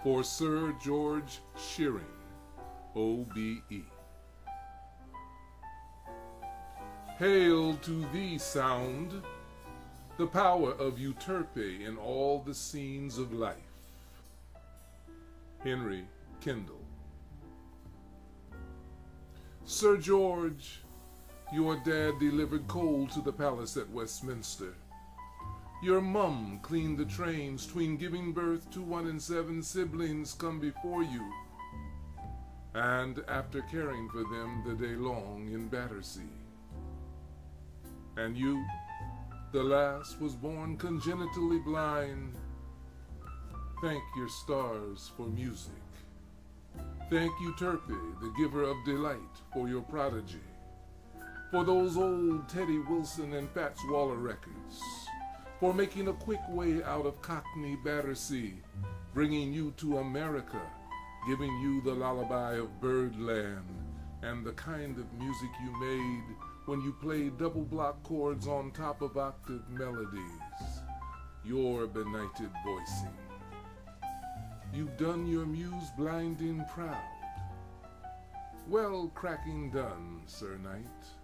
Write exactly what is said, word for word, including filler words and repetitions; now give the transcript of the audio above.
for Sir George Shearing, O B E. Hail to thee, sound, the power of Euterpe in all the scenes of life. Henry Kendall. Sir George, your dad delivered coal to the palace at Westminster. Your mum cleaned the trains tween giving birth to one in seven siblings come before you, and after caring for them the day long in Battersea. And you, the last, was born congenitally blind. Thank your stars for music. Thank Euterpe, the giver of delight, for your prodigy, for those old Teddy Wilson and Fats Waller records, for making a quick way out of Cockney Battersea, bringing you to America, giving you the lullaby of Birdland and the kind of music you made when you played double block chords on top of octave melodies, your benighted voicing. You've done your muse blinding proud. Well cracking done, Sir Knight.